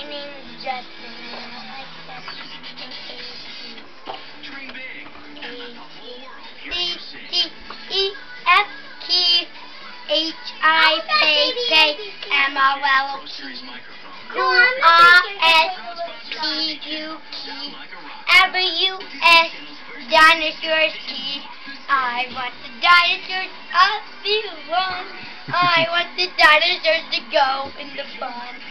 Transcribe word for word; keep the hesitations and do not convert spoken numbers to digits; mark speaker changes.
Speaker 1: name is Justin. And I like that.
Speaker 2: Dream big.
Speaker 1: A C D E F Q H I P P M O L Q R S T U T W S Dinosaurs T. I want the dinosaurs up the lawn. I want the dinosaurs to go in the fun.